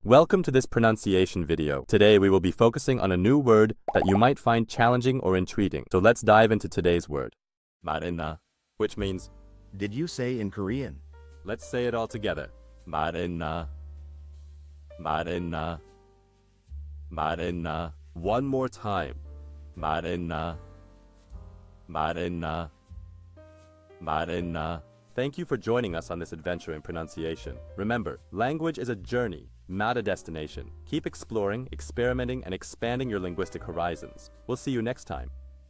Welcome to this pronunciation video. Today we will be focusing on a new word that you might find challenging or intriguing. So let's dive into today's word. malhaetna, which means, Did you say in Korean? let's say it all together. malhaetna, malhaetna, malhaetna. One more time. malhaetna, malhaetna, malhaetna. Thank you for joining us on this adventure in pronunciation. Remember, language is a journey, not a destination. Keep exploring, experimenting, and expanding your linguistic horizons. We'll see you next time.